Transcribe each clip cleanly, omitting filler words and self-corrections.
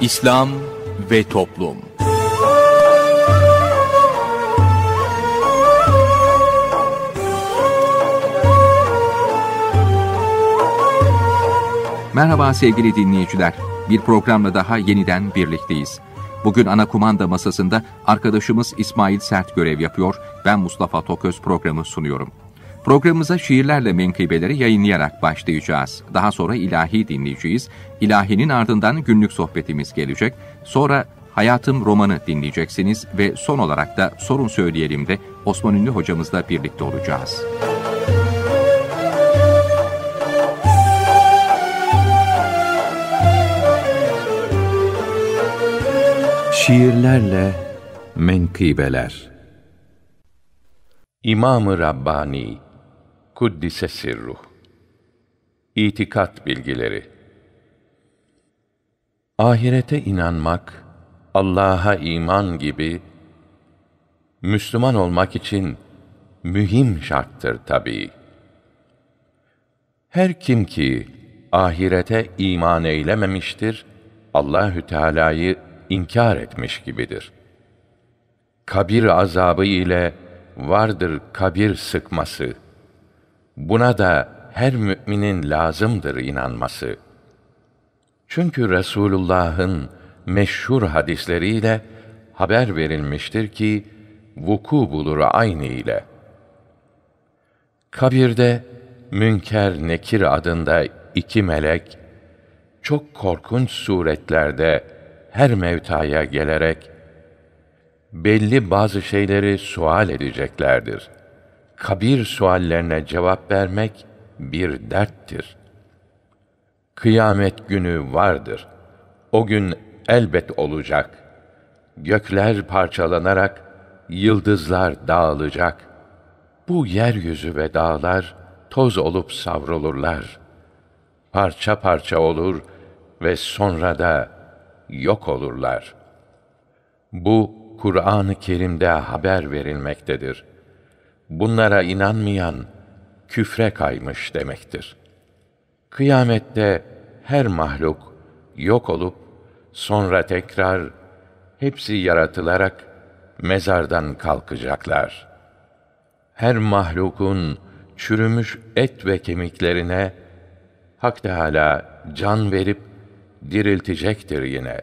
İslam ve Toplum. Merhaba sevgili dinleyiciler. Bir programla daha yeniden birlikteyiz. Bugün ana kumanda masasında arkadaşımız İsmail Sert görev yapıyor. Ben Mustafa Toköz programı sunuyorum. Programımıza şiirlerle menkıbeleri yayınlayarak başlayacağız. Daha sonra ilahi dinleyeceğiz. İlahinin ardından günlük sohbetimiz gelecek. Sonra Hayatım romanı dinleyeceksiniz ve son olarak da Sorun Söyleyelim de Osman Ünlü hocamızla birlikte olacağız. Şiirlerle menkıbeler. İmam-ı Rabbani Kuddise Sirruh. İtikat bilgileri. Ahirete inanmak, Allah'a iman gibi Müslüman olmak için mühim şarttır tabii. Her kim ki ahirete iman eylememiştir, Allahü Teala'yı inkar etmiş gibidir. Kabir azabı ile vardır kabir sıkması. Buna da her müminin lazımdır inanması. Çünkü Resulullah'ın meşhur hadisleriyle haber verilmiştir ki, vuku bulur aynı ile. Kabirde Münker Nekir adında iki melek, çok korkunç suretlerde her mevtaya gelerek, belli bazı şeyleri sual edeceklerdir. Kabir suallerine cevap vermek bir derttir. Kıyamet günü vardır. O gün elbet olacak. Gökler parçalanarak yıldızlar dağılacak. Bu yeryüzü ve dağlar toz olup savrulurlar. Parça parça olur ve sonra da yok olurlar. Bu Kur'an-ı Kerim'de haber verilmektedir. Bunlara inanmayan küfre kaymış demektir. Kıyamette her mahluk yok olup sonra tekrar hepsi yaratılarak mezardan kalkacaklar. Her mahlukun çürümüş et ve kemiklerine Hak Teâlâ can verip diriltecektir yine.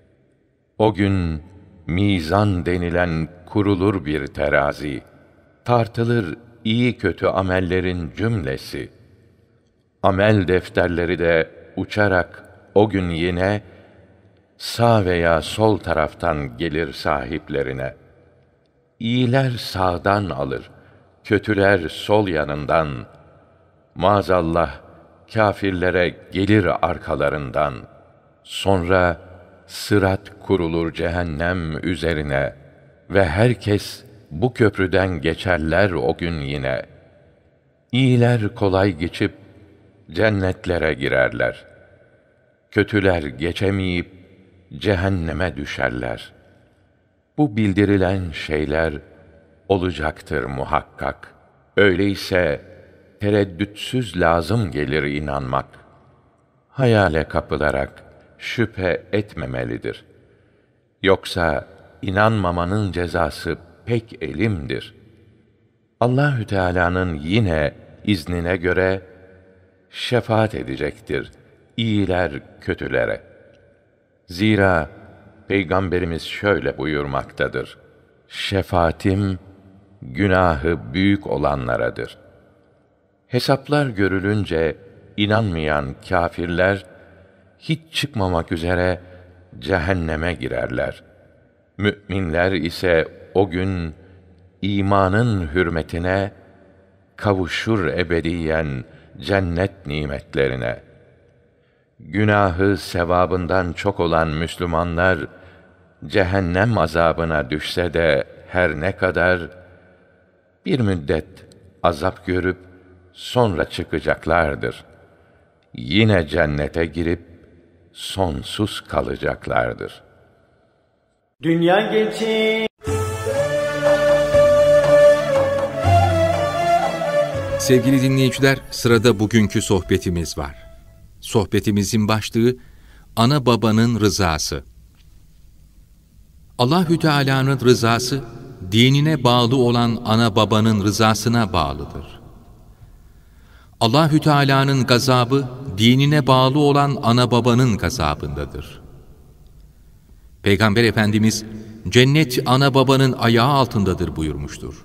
O gün mizan denilen kurulur bir terazi. Tartılır iyi kötü amellerin cümlesi. Amel defterleri de uçarak o gün yine sağ veya sol taraftan gelir sahiplerine. İyiler sağdan alır, kötüler sol yanından. Maazallah kâfirlere gelir arkalarından. Sonra sırat kurulur cehennem üzerine ve herkes bu köprüden geçerler o gün yine. İyiler kolay geçip cennetlere girerler. Kötüler geçemeyip cehenneme düşerler. Bu bildirilen şeyler olacaktır muhakkak. Öyleyse tereddütsüz lazım gelir inanmak. Hayale kapılarak şüphe etmemelidir. Yoksa inanmamanın cezası pek elimdir. Allahü Teala'nın yine iznine göre şefaat edecektir iyiler kötülere. Zira Peygamberimiz şöyle buyurmaktadır: şefaatim günahı büyük olanlaradır. Hesaplar görülünce inanmayan kâfirler hiç çıkmamak üzere cehenneme girerler. Mü'minler ise o gün imanın hürmetine kavuşur ebediyen cennet nimetlerine. Günahı sevabından çok olan Müslümanlar cehennem azabına düşse de her ne kadar bir müddet azap görüp sonra çıkacaklardır. Yine cennete girip sonsuz kalacaklardır. Dünya geçi. Sevgili dinleyiciler, sırada bugünkü sohbetimiz var. Sohbetimizin başlığı ana babanın rızası. Allahü Teala'nın rızası, dinine bağlı olan ana babanın rızasına bağlıdır. Allahü Teala'nın gazabı, dinine bağlı olan ana babanın gazabındadır. Peygamber Efendimiz, cennet ana babanın ayağı altındadır buyurmuştur.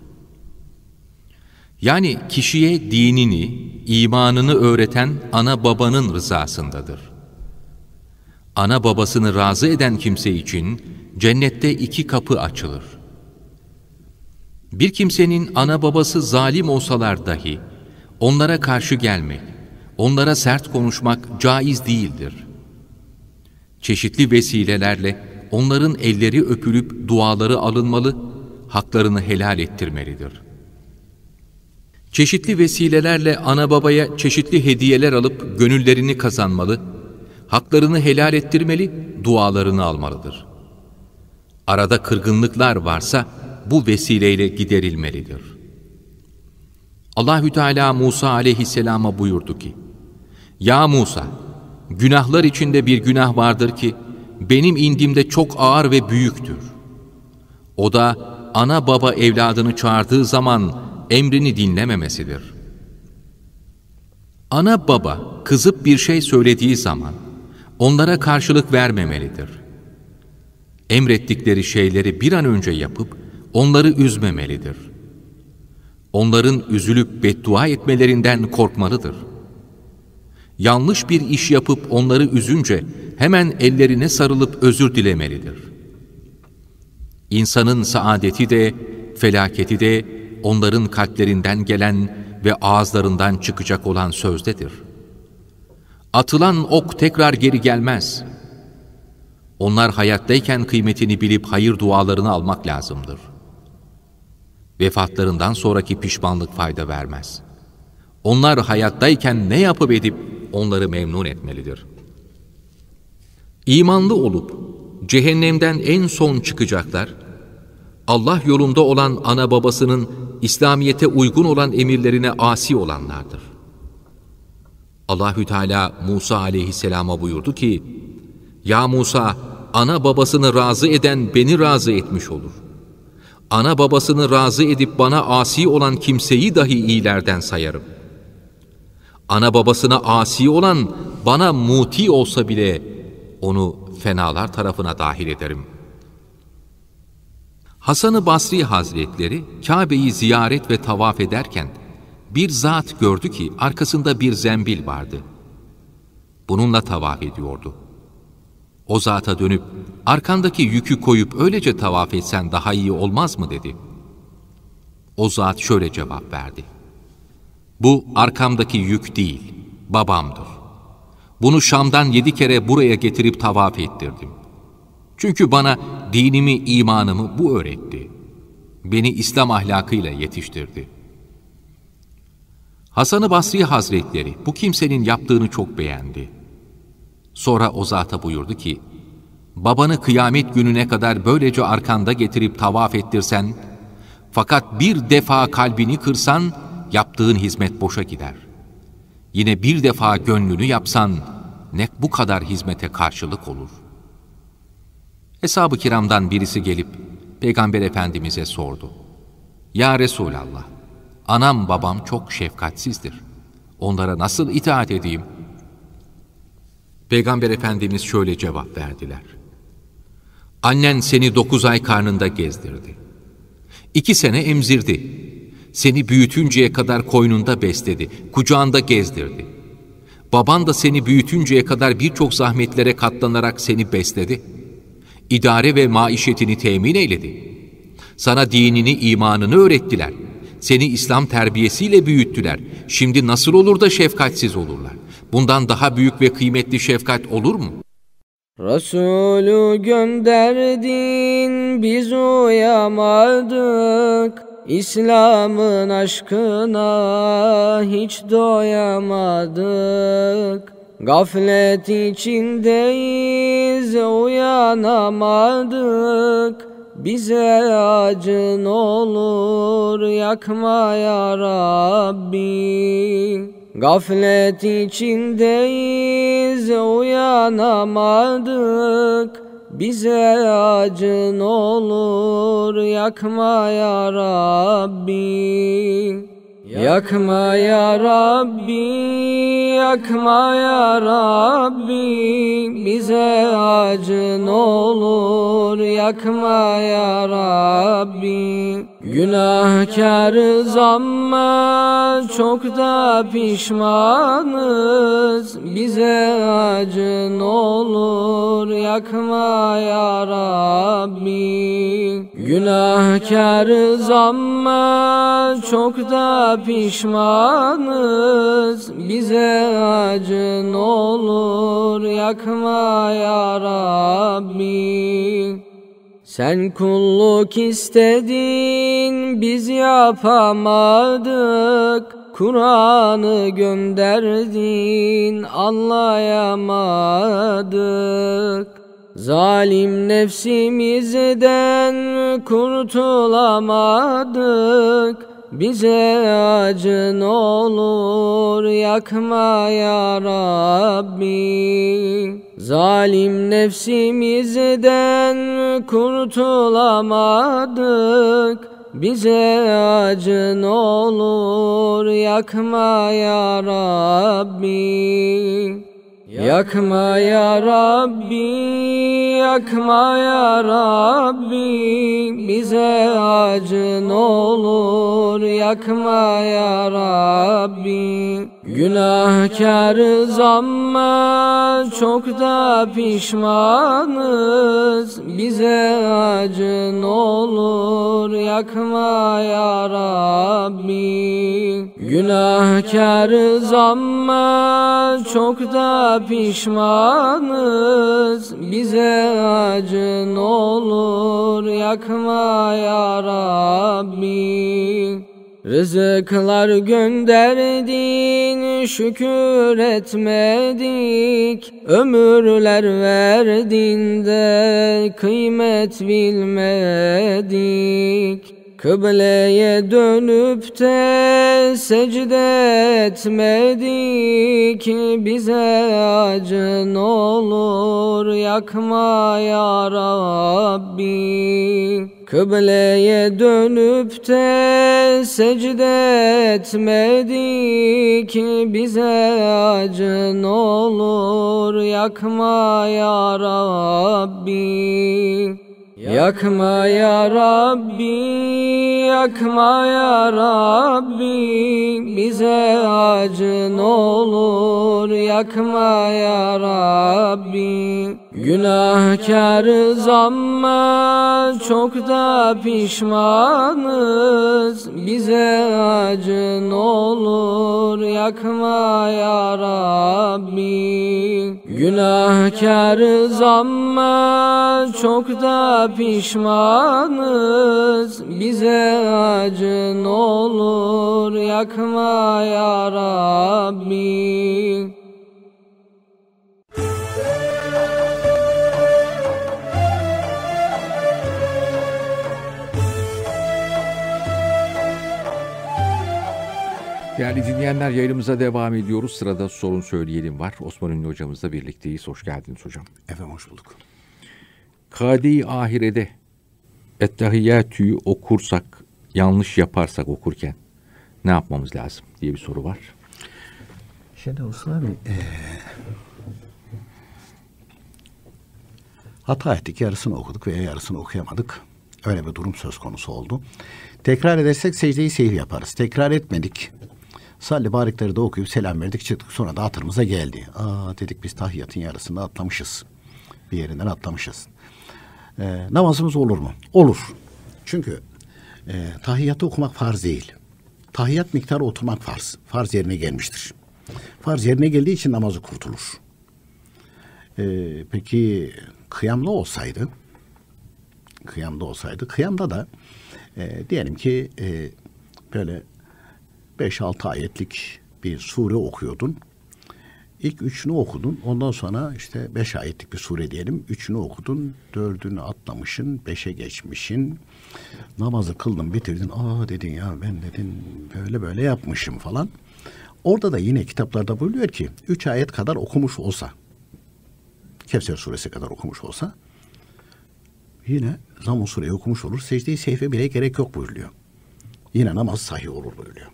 Yani kişiye dinini, imanını öğreten ana babanın rızasındadır. Ana babasını razı eden kimse için cennette 2 kapı açılır. Bir kimsenin ana babası zalim olsalar dahi, onlara karşı gelmek, onlara sert konuşmak caiz değildir. Çeşitli vesilelerle onların elleri öpülüp duaları alınmalı, haklarını helal ettirmelidir. Çeşitli vesilelerle ana babaya çeşitli hediyeler alıp gönüllerini kazanmalı, haklarını helal ettirmeli, dualarını almalıdır. Arada kırgınlıklar varsa bu vesileyle giderilmelidir. Allahü Teala Musa aleyhisselama buyurdu ki, "Ya Musa, günahlar içinde bir günah vardır ki benim indimde çok ağır ve büyüktür. O da ana baba evladını çağırdığı zaman emrini dinlememesidir. Ana baba kızıp bir şey söylediği zaman onlara karşılık vermemelidir. Emrettikleri şeyleri bir an önce yapıp onları üzmemelidir. Onların üzülüp beddua etmelerinden korkmalıdır. Yanlış bir iş yapıp onları üzünce hemen ellerine sarılıp özür dilemelidir. İnsanın saadeti de, felaketi de onların kalplerinden gelen ve ağızlarından çıkacak olan sözdedir. Atılan ok tekrar geri gelmez. Onlar hayattayken kıymetini bilip hayır dualarını almak lazımdır. Vefatlarından sonraki pişmanlık fayda vermez. Onlar hayattayken ne yapıp edip onları memnun etmelidir. İmanlı olup cehennemden en son çıkacaklar, Allah yolunda olan ana babasının İslamiyete uygun olan emirlerine asi olanlardır. Allahü Teala Musa aleyhisselama buyurdu ki, "Ya Musa, ana babasını razı eden beni razı etmiş olur. Ana babasını razı edip bana asi olan kimseyi dahi iyilerden sayarım. Ana babasına asi olan bana muti olsa bile onu fenalar tarafına dahil ederim." Hasan-ı Basri Hazretleri Kabe'yi ziyaret ve tavaf ederken bir zat gördü ki arkasında bir zembil vardı. Bununla tavaf ediyordu. O zata dönüp arkandaki yükü koyup öylece tavaf etsen daha iyi olmaz mı dedi. O zat şöyle cevap verdi: "Bu arkamdaki yük değil, babamdır. Bunu Şam'dan 7 kere buraya getirip tavaf ettirdim. Çünkü bana dinimi, imanımı bu öğretti. Beni İslam ahlakıyla yetiştirdi." Hasan-ı Basri Hazretleri bu kimsenin yaptığını çok beğendi. Sonra o zata buyurdu ki, "Babanı kıyamet gününe kadar böylece arkanda getirip tavaf ettirsen, fakat bir defa kalbini kırsan, yaptığın hizmet boşa gider. Yine bir defa gönlünü yapsan, ne bu kadar hizmete karşılık olur." Eshab-ı kiramdan birisi gelip Peygamber Efendimiz'e sordu: "Ya Resulallah, anam babam çok şefkatsizdir. Onlara nasıl itaat edeyim?" Peygamber Efendimiz şöyle cevap verdiler: "Annen seni 9 ay karnında gezdirdi. 2 sene emzirdi. Seni büyütünceye kadar koynunda besledi, kucağında gezdirdi. Baban da seni büyütünceye kadar birçok zahmetlere katlanarak seni besledi. İdare ve maişetini temin eyledi. Sana dinini, imanını öğrettiler. Seni İslam terbiyesiyle büyüttüler. Şimdi nasıl olur da şefkatsiz olurlar? Bundan daha büyük ve kıymetli şefkat olur mu?" Resulü gönderdin, biz uyamadık. İslam'ın aşkına hiç doyamadık. Gaflet içindeyiz, uyanamadık. Bize acın olur, yakma ya Rabbi. Gaflet içindeyiz, uyanamadık. bize acın olur, yakma ya Rabbi. Yakma ya Rabbi, yakma ya Rabbi, bize acın olur, yakma ya Rabbi. Günahkarız ama çok da pişmanız, bize acın olur, yakma ya Rabbi. Günahkarız ama çok da pişmanız, bize acın olur, yakma ya Rabbi. Sen kulluk istedin, biz yapamadık. Kur'an'ı gönderdin, anlayamadık. Zalim nefsimizden kurtulamadık. Bize acın olur, yakma ya Rabbi. Zalim nefsimizden kurtulamadık. Bize acın olur, yakma ya Rabbi. Yakma ya Rabbi, yakma ya Rabbi, bize acın olur, yakma ya Rabbi. Günahkarız ama çok da pişmanız, bize acın olur, yakma ya Rabbi. Günahkarız ama çok da pişmanız, bize acın olur, yakma ya Rabbi. Rızıklar gönderdin, şükür etmedik. Ömürler verdin de kıymet bilmedik. Kıbleye dönüp de secde etmedik. Bize acın olur, yakma ya Rabbi. Kıbleye dönüp de secde etmedik. Bize acın olur, yakma ya Rabbi. Yakma ya Rabbi, yakma ya Rabbi, bize acın olur, yakma ya Rabbi. Günahkarız ama çok da pişmanız, bize acın olur, yakma ya Rabbi. Günahkarız ama çok da pişmanız, bize acın olur, yakma ya Rabbi. Değerli dinleyenler, yayınımıza devam ediyoruz. Sırada sorun söyleyelim var. Osman Ünlü hocamızla birlikteyiz. Hoş geldiniz hocam. Efendim hoş bulduk. Kâde-i ahirede ettehiyyatü'yü okursak, yanlış yaparsak okurken ne yapmamız lazım diye bir soru var. Şimdi Osman abi, hata ettik, yarısını okuduk veya yarısını okuyamadık. Öyle bir durum söz konusu oldu. Tekrar edersek secde-i sehv yaparız. Tekrar etmedik. Salli barikleri de okuyup selam verdik, çıktık, sonra da hatırımıza geldi. Dedik biz tahiyyatın yarısını atlamışız. Bir yerinden atlamışız. Namazımız olur mu? Olur. Çünkü tahiyyatı okumak farz değil. Tahiyyat miktarı oturmak farz. Farz yerine gelmiştir. Farz yerine geldiği için namazı kurtulur. Peki kıyamda olsaydı, kıyamda da diyelim ki böyle 5-6 ayetlik bir sure okuyordun. İlk 3'ünü okudun. Ondan sonra işte 5 ayetlik bir sure diyelim. 3'ünü okudun. 4'ünü atlamışsın. 5'e geçmişsin. Namazı kıldın, bitirdin. Dedin ya ben dedin böyle yapmışım falan. Orada da yine kitaplarda buyuruyor ki 3 ayet kadar okumuş olsa, Kevser suresi kadar okumuş olsa Yine Zamm-ı Sure'yi okumuş olur. Secde-i sehve bile gerek yok buyuruluyor. Yine namaz sahih olur buyuruluyor.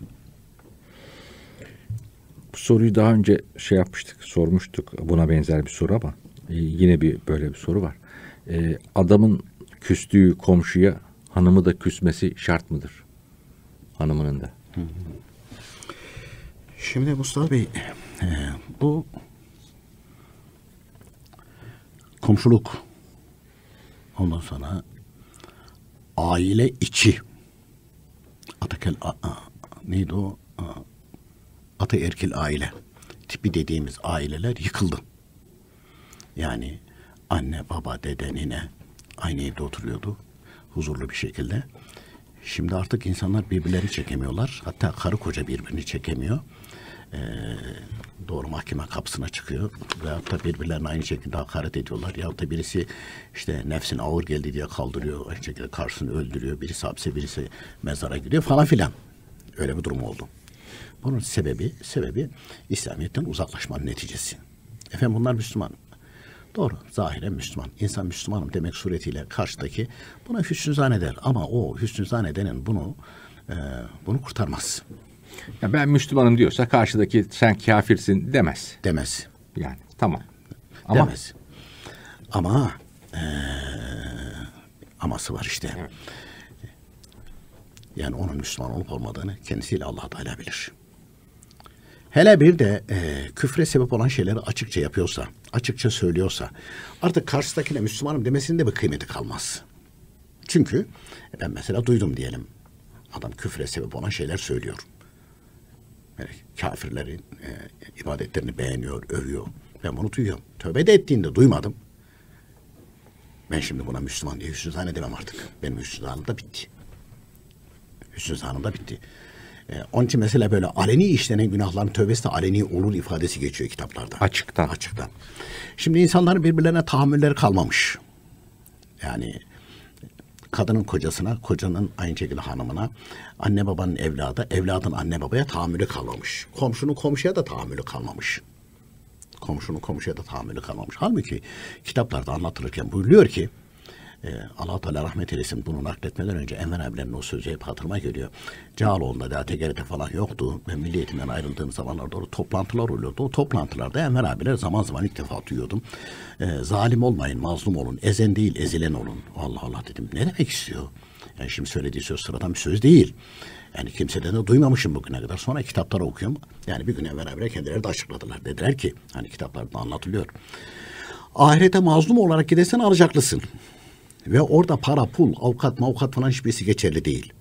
Bu soruyu daha önce sormuştuk. Buna benzer bir soru ama yine böyle bir soru var. Adamın küstüğü komşuya hanımı da küsmesi şart mıdır? Hanımının da. Şimdi Mustafa Bey, bu komşuluk, ondan sonra aile içi, neydi o? Ataerkil aile tipi dediğimiz aileler yıkıldı. Yani anne, baba, dede, nine aynı evde oturuyordu huzurlu bir şekilde. Şimdi artık insanlar birbirlerini çekemiyorlar. Hatta karı koca birbirini çekemiyor. Doğru mahkeme kapısına çıkıyor. Veyahut da birbirlerine aynı şekilde hakaret ediyorlar. Yahut da birisi işte nefsine ağır geldi diye kaldırıyor. Aynı şekilde karşısını öldürüyor. Birisi hapse, birisi mezara gidiyor falan filan. Öyle bir durum oldu. Bunun sebebi İslamiyet'ten uzaklaşmanın neticesi. Efendim bunlar Müslüman. Doğru, zahiren Müslüman. İnsan Müslümanım demek suretiyle karşıdaki buna hüsnü zanneder. Ama o hüsnü zannedenin bunu kurtarmaz. Ya ben Müslümanım diyorsa karşıdaki sen kafirsin demez. Demez. Yani tamam. Demez. Ama aması var işte. Evet. Yani onun Müslüman olup olmadığını kendisiyle Allah Teala bilir. Hele bir de küfre sebep olan şeyleri açıkça yapıyorsa, açıkça söylüyorsa artık karşısındakine Müslümanım demesinin de bir kıymeti kalmaz. Çünkü ben mesela duydum diyelim. Adam küfre sebep olan şeyler söylüyor. Yani kafirlerin ibadetlerini beğeniyor, övüyor. Ben bunu duyuyorum. Tövbe de ettiğinde duymadım. Ben şimdi buna Müslüman diye hüsnü zannedemem artık. Benim hüsnü zanım da bitti. Hüsnü zanım da bitti. Onun için mesela böyle aleni işlenen günahların tövbesi de aleni olur ifadesi geçiyor kitaplarda. Açıktan. Şimdi insanların birbirlerine tahammülleri kalmamış. Yani kadının kocasına, kocanın aynı şekilde hanımına, anne babanın evladı, evladın anne babaya tahammülü kalmamış. Komşunun komşuya da tahammülü kalmamış. Halbuki kitaplarda anlatılırken buyuruyor ki Allah-u Teala rahmet eylesin, bunu nakletmeden önce Enver abilerin o sözü hep hatırıma geliyor. Cağaloğlu'nda da TGRT falan yoktu ve Milli Eğitim'den ayrıldığım zamanlarda orada toplantılar oluyordu. O toplantılarda Enver abiler zaman zaman ilk defa duyuyordum. Zalim olmayın, mazlum olun, ezen değil ezilen olun. Allah Allah dedim, ne demek istiyor? Yani şimdi söylediği söz sıradan bir söz değil. Yani kimseden de duymamışım bugüne kadar. Sonra kitapları okuyorum. Yani bir gün Enver abiler kendileri de açıkladılar. Dediler ki, hani kitaplarda anlatılıyor. Ahirete mazlum olarak gidersen alacaklısın. Ve orada para, pul, avukat falan hiçbirisi geçerli değil.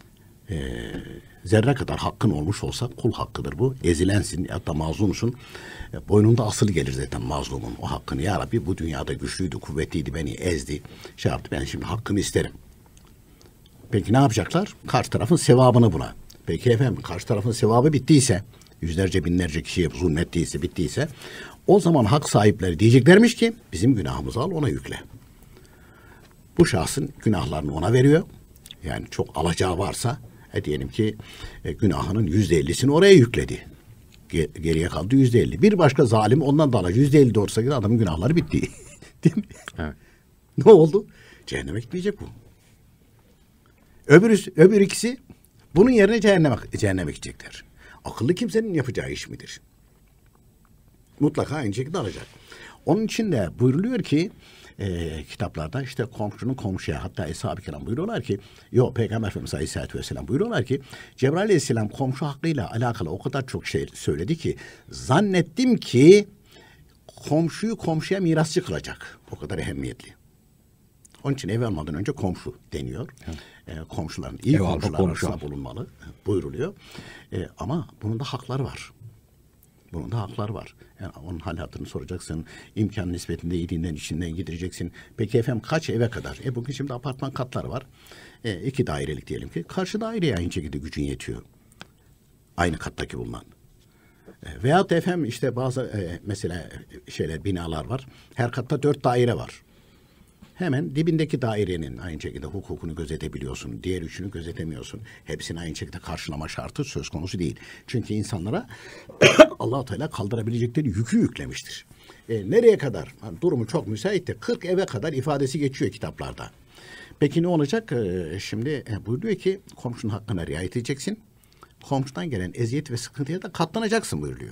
Zerre kadar hakkın olmuş olsa kul hakkıdır bu. Ezilensin ya da mazlumsun. Boynunda asılı gelir zaten mazlumun. O hakkını, ya Rabbi bu dünyada güçlüydü, kuvvetliydi, beni ezdi. Şey yaptı, ben şimdi hakkımı isterim. Peki ne yapacaklar? Karşı tarafın sevabını buna. Peki efendim karşı tarafın sevabı bittiyse, yüzlerce binlerce kişiye zulmettiyse, bittiyse, o zaman hak sahipleri diyeceklermiş ki bizim günahımızı al, ona yükle. Bu şahsın günahlarını ona veriyor. Yani çok alacağı varsa diyelim ki günahının %50'sini oraya yükledi. Geriye kaldı %50. Bir başka zalim ondan da alacak. %50 de olsa adamın günahları bitti. Değil mi? Evet. Ne oldu? Cehenneme gitmeyecek bu. Öbür ikisi bunun yerine cehenneme gidecekler. Akıllı kimsenin yapacağı iş midir? Mutlaka aynı şekilde alacak. Onun için de buyruluyor ki kitaplarda işte komşunun komşuya, hatta Eshab-ı Kiram buyuruyorlar ki, Peygamber Efendimiz Aleyhisselatü Vesselam buyuruyorlar ki, Cebrail Aleyhisselam komşu hakkıyla alakalı o kadar çok şey söyledi ki zannettim ki komşuyu komşuya mirasçı kılacak. O kadar ehemmiyetli. Onun için ev almadan önce komşu deniyor. Komşuların iyi komşular arasında bulunmalı buyruluyor. Ama bunun da hakları var. Yani onun hal hatırını soracaksın. İmkan nispetinde iyiliğinden içinden gidireceksin. Peki efendim kaç eve kadar? Bugün şimdi apartman katları var. 2 dairelik diyelim ki. Karşı daireye aynı şekilde gücün yetiyor. Aynı kattaki bulunan. Veyahut da efendim işte bazı mesela binalar var. Her katta 4 daire var. Hemen dibindeki dairenin aynı şekilde hukukunu gözetebiliyorsun. Diğer üçünü gözetemiyorsun. Hepsini aynı şekilde karşılama şartı söz konusu değil. Çünkü insanlara Allah-u Teala kaldırabilecekleri yükü yüklemiştir. Nereye kadar? Hani durumu çok müsait de 40 eve kadar ifadesi geçiyor kitaplarda. Peki ne olacak? Şimdi buyuruyor ki komşunun hakkına riayet edeceksin. Komşudan gelen eziyet ve sıkıntıya da katlanacaksın buyuruyor.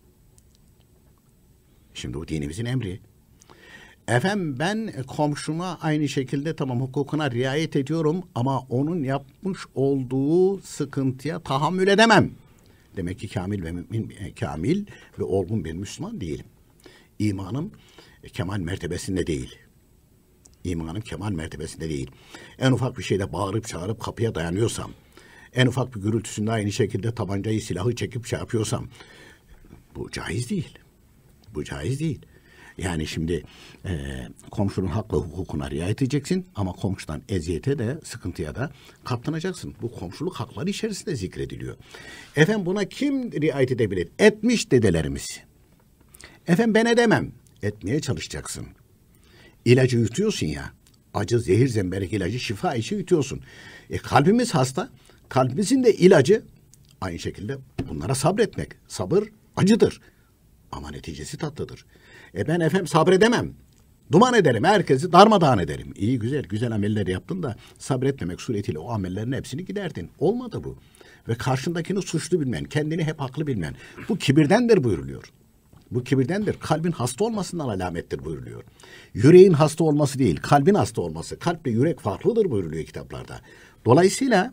Şimdi bu dinimizin emri. Efendim ben komşuma aynı şekilde tamam hukukuna riayet ediyorum ama onun yapmış olduğu sıkıntıya tahammül edemem. Demek ki kamil ve olgun bir Müslüman değilim. İmanım kemal mertebesinde değil. İmanım kemal mertebesinde değil. En ufak bir şeyde bağırıp çağırıp kapıya dayanıyorsam, en ufak bir gürültüsünde aynı şekilde tabancayı, silahı çekip şey yapıyorsam, bu caiz değil. Bu caiz değil. Yani şimdi komşunun hak ve hukukuna riayet edeceksin ama komşudan eziyete de sıkıntıya da katlanacaksın. Bu komşuluk hakları içerisinde zikrediliyor. Efendim buna kim riayet edebilir? Etmiş dedelerimiz. Efendim ben edemem. Etmeye çalışacaksın. İlacı yutuyorsun ya. Acı, zehir, zemberek ilacı şifa işi yutuyorsun. Kalbimiz hasta. Kalbimizin de ilacı aynı şekilde bunlara sabretmek. Sabır acıdır. Ama neticesi tatlıdır. Ben efendim sabredemem. Duman ederim. Herkesi darmadağın ederim. İyi güzel amelleri yaptın da sabretmemek suretiyle o amellerin hepsini giderdin. Olmadı bu. Ve karşındakini suçlu bilmen, kendini hep haklı bilmen. Bu kibirdendir buyuruluyor. Bu kibirdendir. Kalbin hasta olmasından alamettir buyuruluyor. Yüreğin hasta olması değil, kalbin hasta olması. Kalple yürek farklıdır buyuruluyor kitaplarda. Dolayısıyla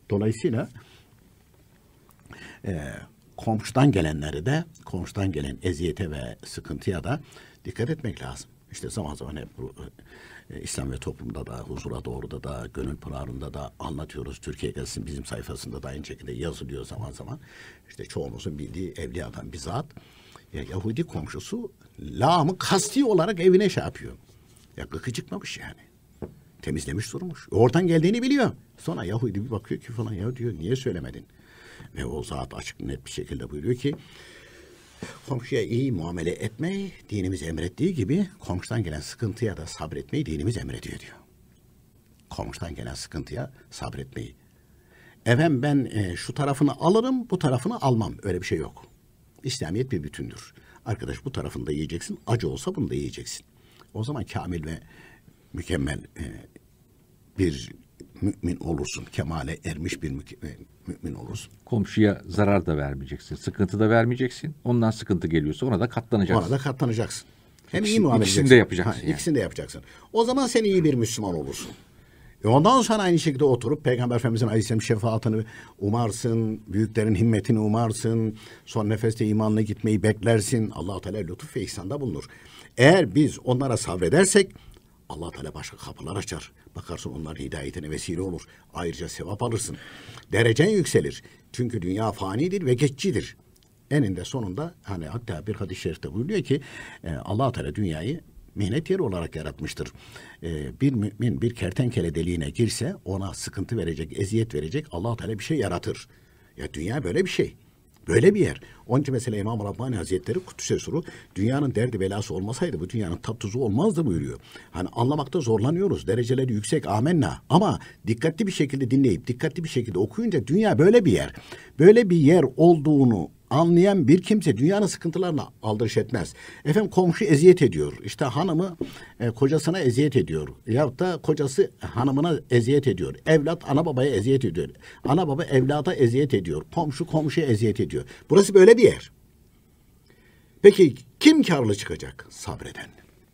komşudan gelenleri de, komşudan gelen eziyete ve sıkıntıya da dikkat etmek lazım. İşte zaman zaman hep bu İslam ve toplumda da, huzura doğruda da, gönül pınarında da anlatıyoruz. Türkiye Gazetesi'nin bizim sayfasında da aynı şekilde yazılıyor zaman zaman. İşte çoğumuzun bildiği evliyadan bir zat, Yahudi komşusu lağımı kasti olarak evine şey yapıyor. Gıkıcıkmamış yani. Temizlemiş durmuş. Oradan geldiğini biliyor. Sonra Yahudi bir bakıyor ki falan ya diyor niye söylemedin? Ve o zat açık net bir şekilde buyuruyor ki komşuya iyi muamele etmeyi dinimiz emrettiği gibi komşudan gelen sıkıntıya da sabretmeyi dinimiz emrediyor diyor. Komşudan gelen sıkıntıya sabretmeyi. Efendim ben şu tarafını alırım, bu tarafını almam. Öyle bir şey yok. İslamiyet bir bütündür. Arkadaş bu tarafını da yiyeceksin, acı olsa bunu da yiyeceksin. O zaman kamil ve mükemmel bir mümin olursun. Kemale ermiş bir mümin olursun. Komşuya zarar da vermeyeceksin. Sıkıntı da vermeyeceksin. Ondan sıkıntı geliyorsa ona da katlanacaksın. Ona da katlanacaksın. Hem iyi muamele İkisini de yapacaksın. Yani. İkisini de yapacaksın. O zaman sen iyi bir Müslüman olursun. Ondan sonra aynı şekilde oturup Peygamber Efendimiz'in Aleyhisselam şefaatini umarsın, büyüklerin himmetini umarsın, son nefeste imanla gitmeyi beklersin. Allah-u Teala lütuf ve ihsanda bulunur. Eğer biz onlara sabredersek Allah-u Teala başka kapılar açar. Bakarsın onların hidayetine vesile olur. Ayrıca sevap alırsın. Derecen yükselir. Çünkü dünya fanidir ve geçicidir. Eninde sonunda hani hatta bir hadis-i şerifte buyuruyor ki Allah-u Teala dünyayı mihnet yeri olarak yaratmıştır. Bir mümin bir kertenkele deliğine girse ona sıkıntı verecek, eziyet verecek Allah-u Teala bir şey yaratır. Ya dünya böyle bir şey. Böyle bir yer. Onun için mesela İmam-ı Rabbani Hazretleri Kudüs'e soru dünyanın derdi belası olmasaydı bu dünyanın tat tuzu olmazdı buyuruyor. Hani anlamakta zorlanıyoruz. Dereceleri yüksek amenna. Ama dikkatli bir şekilde dinleyip dikkatli bir şekilde okuyunca dünya böyle bir yer. Böyle bir yer olduğunu anlayan bir kimse dünyanın sıkıntılarına aldırış etmez. Efendim komşu eziyet ediyor. İşte hanımı kocasına eziyet ediyor. Yahut da kocası hanımına eziyet ediyor. Evlat ana babaya eziyet ediyor. Ana baba evlada eziyet ediyor. Komşu komşuya eziyet ediyor. Burası böyle bir yer. Peki kim karlı çıkacak? Sabreden.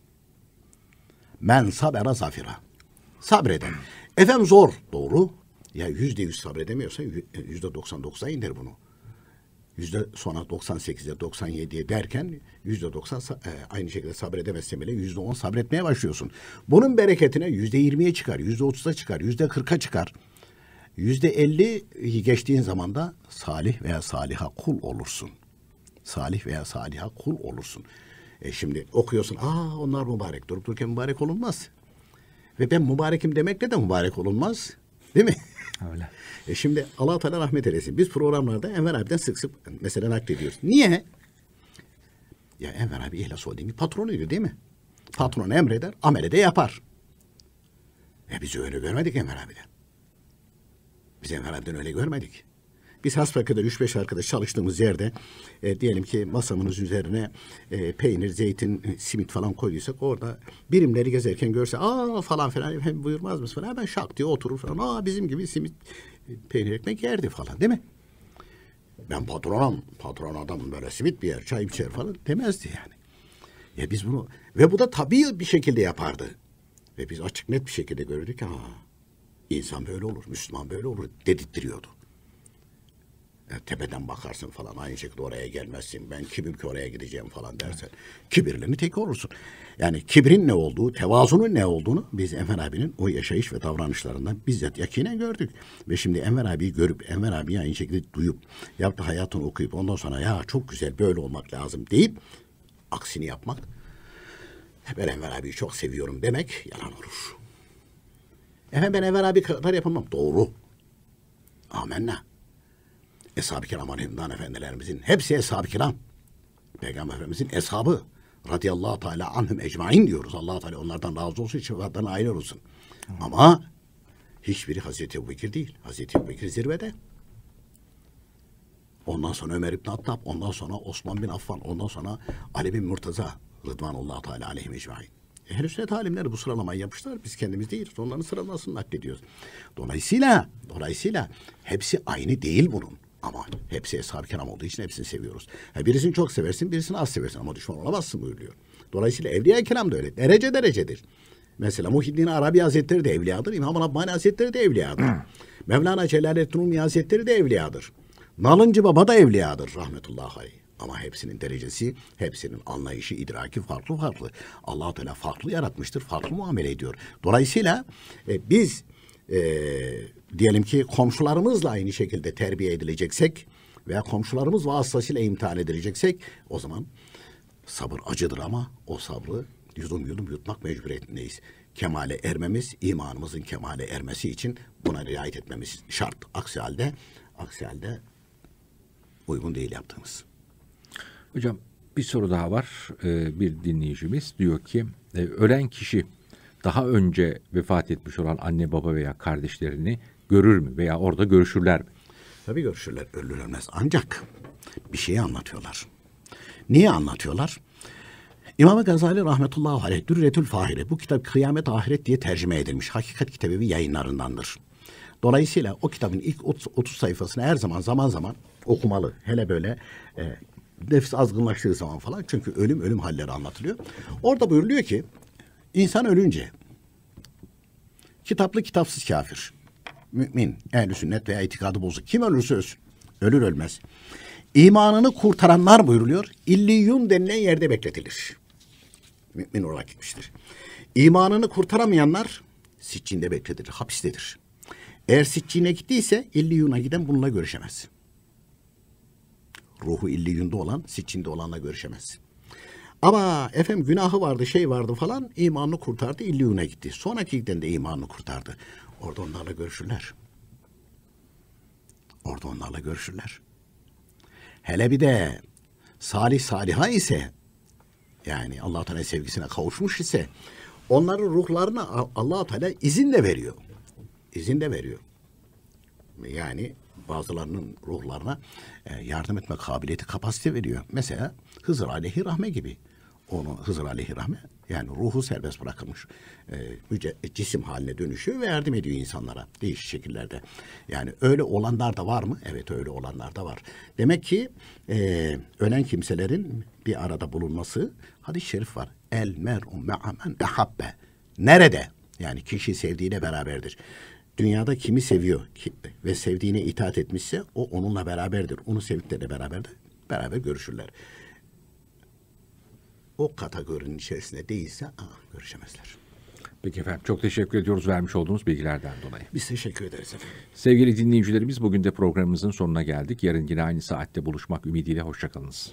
Men sabera zafira. Sabreden. Efendim zor. Doğru. Ya %100 sabredemiyorsan %99'a indir bunu. Sonra 98'e 97'ye derken %90 aynı şekilde sabredemezsen bile %10 sabretmeye başlıyorsun. Bunun bereketine %20'ye çıkar, %30'a çıkar, %40'a çıkar. %50'yi geçtiğin zaman da salih veya saliha kul olursun. Salih veya saliha kul olursun. Şimdi okuyorsun, onlar mübarek. Durup dururken mübarek olunmaz. Ve ben mübarekim demekle de mübarek olunmaz. Değil mi? Öyle. Şimdi Allah-u Teala rahmet eylesin. Biz programlarda Enver abiden sık sık mesela naklediyoruz. Niye? Ya Enver abi İhlas Holding'in patronuydu değil mi? Patron emreder, amele de yapar. Biz öyle görmedik Enver abiden. Biz Enver abiden öyle görmedik. Biz hasbelkader 3-5 arkadaş çalıştığımız yerde diyelim ki masamız üzerine peynir, zeytin, simit falan koyduysak orada birimleri gezerken görse aa falan filan hem buyurmaz mısın falan, hemen şak diye oturur falan. Aa bizim gibi simit, peynir, ekmek yerdi falan, değil mi? Ben patron adam böyle simit bir yer, çay içer falan demezdi yani. Ya biz bunu ve bu da tabii bir şekilde yapardı. Ve biz açık net bir şekilde gördük, insan böyle olur, Müslüman böyle olur dedirtiyordu. Tepeden bakarsın falan, aynı şekilde oraya gelmezsin, ben kimim ki oraya gideceğim falan dersen kibirlerin teki olursun. Yani kibrin ne olduğu, tevazunun ne olduğunu biz Enver abinin o yaşayış ve davranışlarından bizzat yakinen gördük. Ve şimdi Enver abiyi görüp, Enver abiyi aynı şekilde duyup, yaptığı hayatını okuyup ondan sonra ya çok güzel böyle olmak lazım deyip aksini yapmak, ben Enver abiyi çok seviyorum demek yalan olur. Efendim ben Enver abi kadar yapamam. Doğru. Amenna. Eshab-ı kiram aleyhimdan efendilerimizin hepsi eshab-ı kiram. Peygamber Efendimizin eshabı radıyallahu teala anhum ecmain diyoruz. Allah Teala onlardan razı olsun, şefaatlerine ayrı olsun. Ama hiçbiri Hazreti Ebubekir değil. Hazreti Ebubekir zirvede. Ondan sonra Ömer İbn Hattab, ondan sonra Osman bin Affan, ondan sonra Ali bin Murtaza rıdvanullah teala aleyhim ecmain. Ehl-i sünnet alimleri bu sıralamayı yapmışlar. Biz kendimiz değil. Onların sıralamasını naklediyoruz. Dolayısıyla hepsi aynı değil bunun. Ama hepsi eshab-ı kiram olduğu için hepsini seviyoruz. Birisini çok seversin, birisini az seversin ama düşman olamazsın buyuruyor. Dolayısıyla evliya-i kiram da öyle. Derecedir. Mesela Muhyiddin Arabi Hazretleri de evliyadır. İmam-ı Rabbani Hazretleri de evliyadır. Mevlana Celaleddin Rumi Hazretleri de evliyadır. Nalıncı Baba da evliyadır rahmetullahi aleyh. Ama hepsinin derecesi, hepsinin anlayışı, idraki farklı. Allah-u Teala farklı yaratmıştır, farklı muamele ediyor. Dolayısıyla biz diyelim ki komşularımızla aynı şekilde terbiye edileceksek veya komşularımız vasıtasıyla imtihan edileceksek o zaman sabır acıdır ama o sabrı yudum yutmak mecburiyetindeyiz. Kemale ermemiz, imanımızın kemale ermesi için buna riayet etmemiz şart. Aksi halde uygun değil yaptığımız. Hocam bir soru daha var. Bir dinleyicimiz diyor ki ölen kişi daha önce vefat etmiş olan anne baba veya kardeşlerini görür mü veya orada görüşürler mi? Tabii görüşürler, ölürler. Ancak bir şeyi anlatıyorlar. Niye anlatıyorlar? İmam-ı Gazali rahmetullahi aleyh Dürretül Fahire, bu kitap Kıyamet Ahiret diye tercüme edilmiş. Hakikat Kitabevi yayınlarındandır. Dolayısıyla o kitabın ilk 30 sayfasını her zaman okumalı. Hele böyle nefis azgınlaştığı zaman falan. Çünkü ölüm halleri anlatılıyor. Orada buyuruluyor ki insan ölünce kitaplı kitapsız kafir, mümin, ehl-i sünnet veya itikadı bozuk kim ölürse ölsün, ölür ölmez, İmanını kurtaranlar buyuruluyor, İlliyun denilen yerde bekletilir. Mümin olarak gitmiştir. İmanını kurtaramayanlar Siccinde bekletilir, hapistedir. Eğer Siccine'e gittiyse İlliyun'a giden bununla görüşemez. Ruhu İlliyun'da olan Siccinde olanla görüşemez. Ama efendim günahı vardı, şey vardı falan, imanını kurtardı, İlliyun'a gitti. Sonraki giden de imanını kurtardı. Orada onlarla görüşürler. Hele bir de saliha ise, yani Allah-u Teala sevgisine kavuşmuş ise onların ruhlarına Allah-u Teala izin de veriyor. Yani bazılarının ruhlarına yardım etme kabiliyeti, kapasite veriyor. Mesela Hızır aleyhirrahme gibi. Hızır aleyhirrahme yani ruhu serbest bırakılmış. Cisim haline dönüşüyor ve yardım ediyor insanlara değişik şekillerde. Yani öyle olanlar da var mı? Evet, öyle olanlar da var. Demek ki ölen kimselerin bir arada bulunması, hadis-i şerif var. El mer'u me'a men ehabbe. Nerede? Yani kişi sevdiğiyle beraberdir. Dünyada kimi seviyor ve sevdiğine itaat etmişse o onunla beraberdir. Onu sevdikleriyle beraber görüşürler. O kategorinin içerisinde değilse görüşemezler. Peki efendim, çok teşekkür ediyoruz vermiş olduğunuz bilgilerden dolayı. Biz teşekkür ederiz efendim. Sevgili dinleyicilerimiz, bugün de programımızın sonuna geldik. Yarın yine aynı saatte buluşmak ümidiyle hoşçakalınız.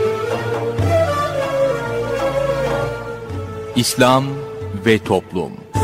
İslam ve Toplum.